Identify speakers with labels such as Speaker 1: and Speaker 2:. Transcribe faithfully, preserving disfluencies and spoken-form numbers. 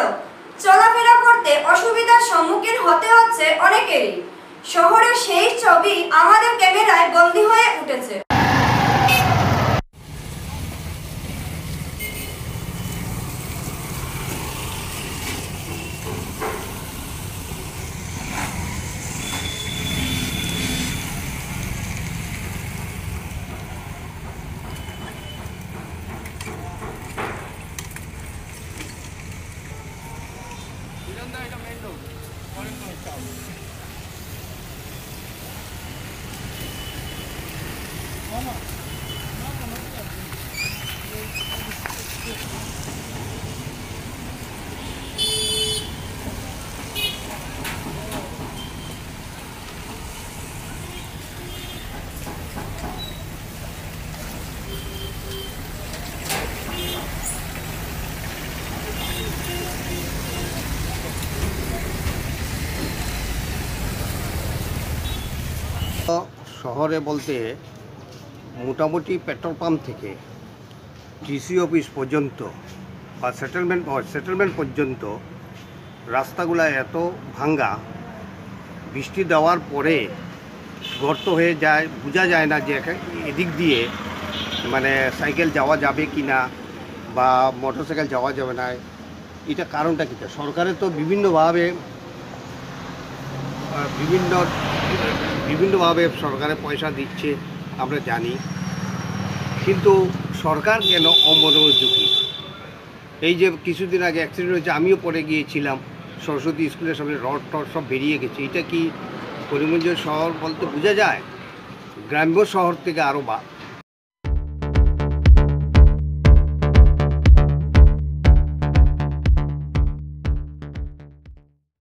Speaker 1: সড়ক, চলাফেরা করতে অসুবিধার সম্মুখীন হতে হচ্ছে অনেকেরই। শহরের সেই ছবি আমাদের ক্যামেরায় বন্দী হয়ে উঠেছে।
Speaker 2: শহরে বলতে মোটামুটি পেট্রোল পাম্প থেকে ডিসি অফিস পর্যন্ত বা সেটেলমেন্ট সেটেলমেন্ট পর্যন্ত রাস্তাগুলো এত ভাঙ্গা, বৃষ্টি দেওয়ার পরে গর্ত হয়ে যায়, বোঝা যায় না যে এদিক দিয়ে মানে সাইকেল যাওয়া যাবে কি না বা মোটরসাইকেল যাওয়া যাবে না। এটা কারণটা কী? সরকারের তো বিভিন্নভাবে বিভিন্ন বিভিন্নভাবে সরকারে পয়সা দিচ্ছে আমরা জানি, কিন্তু সরকার কেন অমনোযোগী? এই যে কিছুদিন আগে অ্যাক্সিডেন্ট হয়েছে, আমিও পড়ে গিয়েছিলাম, সরস্বতী স্কুলের সামনে রড টড সব বেরিয়ে গেছে। এটা কি করিমগঞ্জ শহর বলতে বোঝা যায়? গ্রাম্য শহর থেকে আরও